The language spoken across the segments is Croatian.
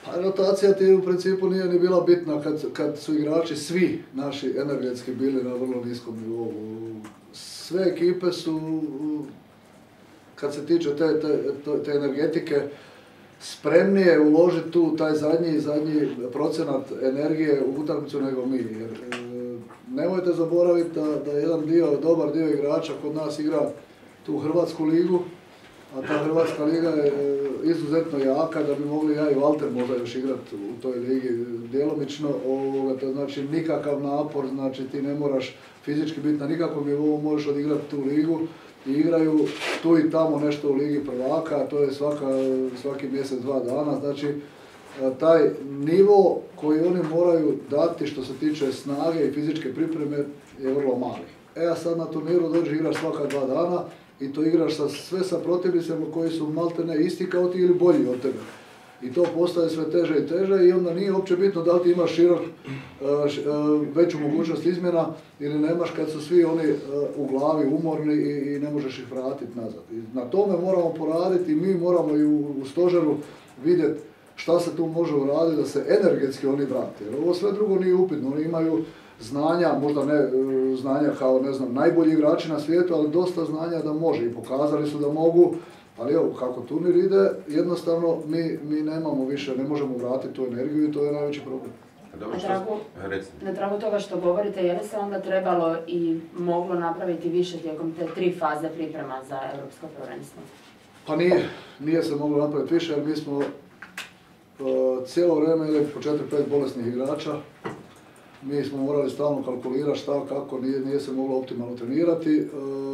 Pa rotacija ti u principu nije ni bila bitna kad su igrači svi naši energetski bili na vrlo niskom nivou. Sve ekipe su, kad se tiče te energetike, spremnije uložiti tu taj zadnji procenat energije u utakmicu nego mi. Jer, nemojte zaboraviti da jedan dobar dio igrača kod nas igra tu Hrvatsku ligu, a ta Hrvatska liga je izuzetno jaka da bi mogli ja i Valter možda još igrati u toj ligi djelomično. To znači nikakav napor, znači ti ne moraš fizički biti na nikakvom nivou, možeš odigrati tu ligu i igraju tu i tamo nešto u ligi prvaka, a to je svaki mjesec, 2 dana. Znači taj nivo koji oni moraju dati što se tiče snage i fizičke pripreme je vrlo mali. A sad na turniru dođe igraš svaka 2 dana i to igraš sve sa protivnicima koji su maltene isti kao ti ili bolji od tebe. I to postaje sve teže i teže i onda nije uopće bitno da li ti imaš veću mogućnost izmjena ili nemaš kad su svi oni u glavi umorni i ne možeš ih vratiti nazad. I na tome moramo poraditi i mi moramo i u stožeru vidjeti šta se tu može uraditi da se energetski oni vrate. Jer ovo sve drugo nije upitno, oni imaju znanja, možda ne znanja kao najbolji igrači na svijetu, ali dosta znanja da može i pokazali su da mogu. Ali evo, kako turnir ide, jednostavno mi nemamo više, ne možemo vratiti tu energiju i to je najveći problem. Na tragu toga što govorite, je li se onda trebalo i moglo napraviti više tijekom te 3 faze priprema za Europsko prvenstvo? Pa nije se moglo napraviti više jer mi smo cijelo vrijeme imali po 4-5 bolesnih igrača. Mi smo morali stalno kalkulirati šta, kako, nije se moglo optimalno trenirati.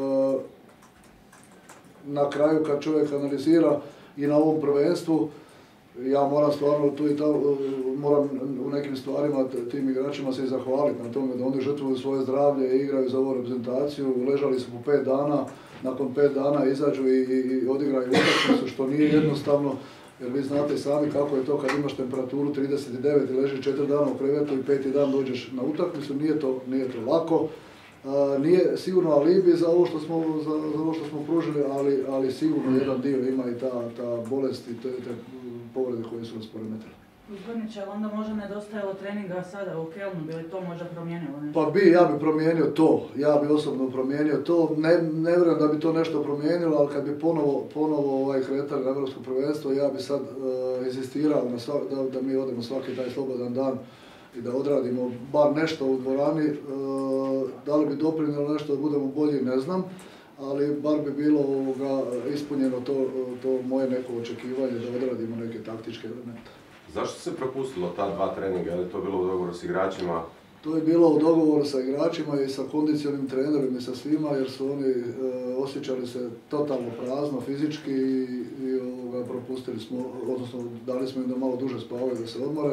Na kraju kad čovjek analizira i na ovom prvenstvu, ja moram stvarno tu i tamo, moram u nekim stvarima tim igračima se i zahvaliti na tome da oni žrtvuju svoje zdravlje i igraju za ovu reprezentaciju. Ležali su po 5 dana, nakon 5 dana izađu i odigraju utakmicu što nije jednostavno. Jer vi znate sami kako je to kad imaš temperaturu 39 i ležiš 4 dana u krevetu i 5. dan dođeš na utakmicu, nije to lako. Nije sigurno alibi za ovo što smo pružili, ali sigurno jedan dio ima i ta bolest i te povrede koje su nas poremetile. Gospodniče, onda možda nedostajalo treninga sada u Kelnu, bi li to možda promijenilo nešto? Pa ja bi promijenio to, ja bi osobno promijenio to. Ne vjerujem da bi to nešto promijenilo, ali kad bi ponovo kretali na Europsko prvenstvo, ja bi sad inzistirao da mi odemo svaki taj slobodan dan i da odradimo bar nešto u dvorani. Da li bi doprinijelo nešto da budemo bolji, ne znam, ali bar bi bilo ispunjeno to moje neko očekivanje da odradimo neke taktičke elemente. Zašto se propustilo ta 2 treninga? Je li to bilo u dogovoru s igračima? To je bilo u dogovoru sa igračima i sa kondicionim trenerima i sa svima jer su oni osjećali se totalno prazno fizički i propustili smo, odnosno dali smo im da malo duže spavaju da se odmore.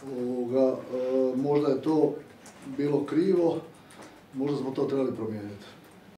Možda je to bilo krivo, možda smo to trebali promijeniti.